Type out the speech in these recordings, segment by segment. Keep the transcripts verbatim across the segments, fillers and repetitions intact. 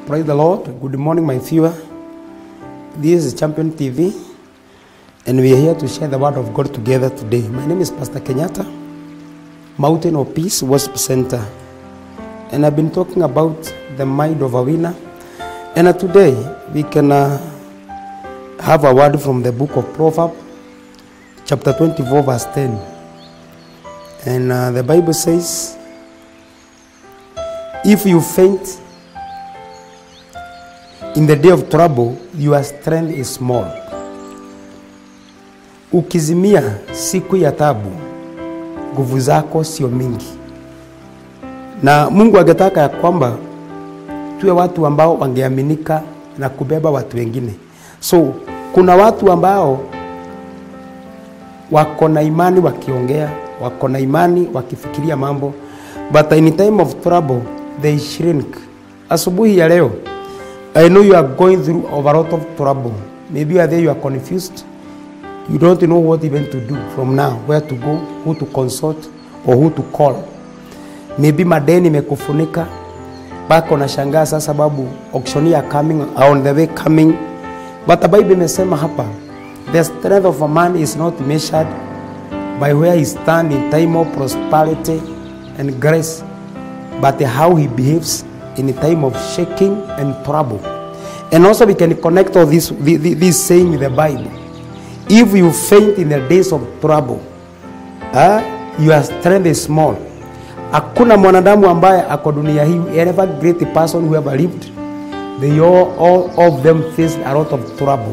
Praise the Lord. Good morning, my viewer. This is Champion T V, and we are here to share the word of God together today. My name is Pastor Kenyatta, Mountain of Peace Worship Center, and I've been talking about the mind of a winner. And uh, today we can uh, have a word from the book of Proverbs, chapter twenty-four, verse ten. And uh, the Bible says, if you faint in the day of trouble, your strength is small. Ukizimia siku ya tabu, nguvu zako sio mingi. Na Mungu angetaka ya kwamba tuwe watu ambao wangeaminika na kubeba watu wengine. So kuna watu ambao wako na imani wakiongea, wako na imani wakifikiria mambo, but in time of trouble they shrink. Asubuhi ya leo, I know you are going through a lot of trouble. Maybe you are there, you are confused. You don't know what even to do from now, where to go, who to consult, or who to call. Maybe madeni mekufunika, bako na shangaa sasa sababu auction are coming, on the way coming. But the Bible imesema hapa, the strength of a man is not measured by where he stands in time of prosperity and grace, but how he behaves in a time of shaking and trouble. And also we can connect all this, this saying with the Bible. If you faint in the days of trouble, uh, your strength is small. Hakuna mwanadamu ambaye ako dunia hii, every great person who ever lived, they all, all of them faced a lot of trouble.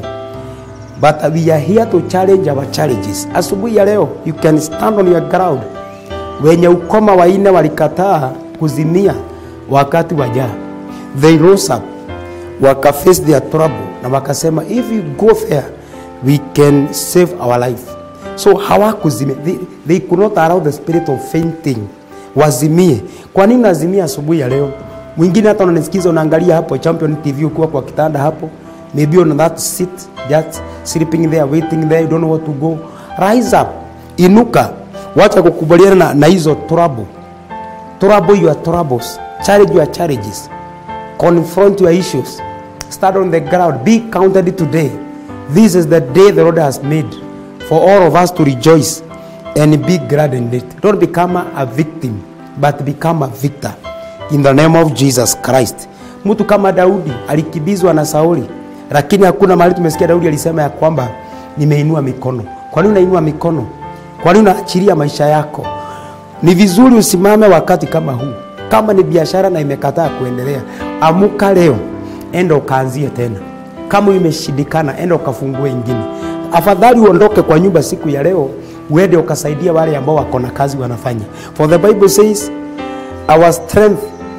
But we are here to challenge our challenges. Asubuhi ya leo, you can stand on your ground. Wenye ukoma waine walikataa kuzimia wakati wajaa, they rose up, waka face their trouble, na wakasema if you go there, we can save our life. So hawakuzimia, they, they could not allow the spirit of fainting wazimie. Kwa nini nazimia asubuhi ya leo? Mwingine hata unanisikiza unaangalia hapo Champion T V ukiwa kwa kitanda hapo, maybe on that seat, just sleeping there, waiting there, you don't know what to go. Rise up, inuka, wacha kukubaliana na, na hizo trouble. Trouble your troubles, challenge your challenges, confront your issues, start on the ground, be counted today. This is the day the Lord has made for all of us to rejoice and be glad in it. Don't become a victim, but become a victor in the name of Jesus Christ. Mtu kama Daudi alikibizwa na Sauli, lakini hakuna mahali tumesikia Daudi alisema ya kwamba nimeinua mikono. Kwa nini unainua mikono? Kwa nini unaachilia maisha yako? Ni vizuri usimame wakati kama huu. Kama ni biashara na imekataa kuendelea, amuka leo, enda ukaanzie tena. Kama imeshindikana, enda ukafungue ingine. Afadhali uondoke kwa nyumba siku ya leo, uende ukasaidia wale ambao wako na kazi wanafanya. For the Bible says, our strength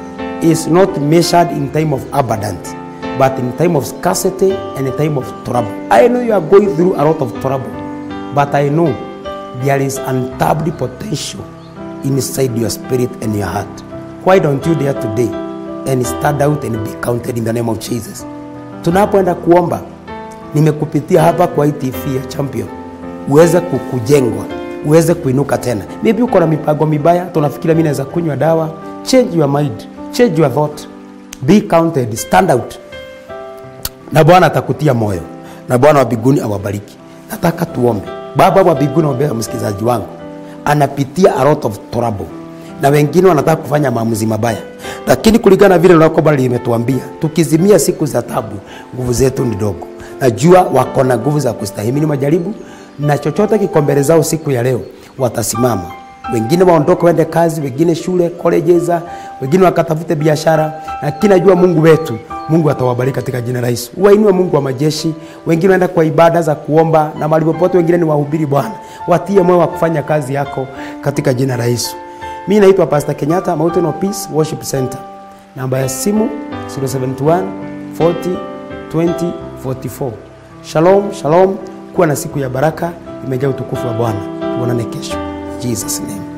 is not measured in time of abundance, but in time of scarcity and in time of trouble. I know you are going through a lot of trouble, but I know there is untapped potential inside your spirit and your heart. Why don't you dare today and stand out and be counted in the name of Jesus? Tunapoenda kuomba, nimekupitia hapa kwa I T V ya Champion, uweze kukujengwa, uweze kuinuka tena. Maybe uko na mipango mibaya, tunafikiria mimi naweza kunywa dawa. Change your mind, change your thought, be counted, stand out. Na Bwana atakutia moyo, na Bwana wa mbinguni awabariki. Nataka tuombe. Baba wa mbinguni, ombea msikizaji wangu, anapitia a lot of trouble, na wengine wanataka kufanya maamuzi mabaya, lakini kulingana vile nako bali limetuambia, tukizimia siku za tabu, nguvu zetu ni dogo. Najua wako na nguvu za kustahimili majaribu, na chochote kikombele zao siku ya leo watasimama. Wengine waondoke waende kazi, wengine shule, colleges, wengine wakatafute biashara, lakini najua Mungu wetu, Mungu atawabariki katika jina la Yesu. Wainue Mungu wa majeshi, wengine waenda kwa ibada za kuomba, na mahali popote wengine ni wahubiri. Bwana, watie moyo wa kufanya kazi yako katika jina la Yesu. Mimi naitwa Pastor Kenyatta, Mountain of Peace Worship Center. Namba ya simu zero seven one forty twenty forty-four. Shalom, shalom. Kuwa na siku ya baraka, imejaa utukufu wa Bwana. Tuonane kesho. In Jesus name.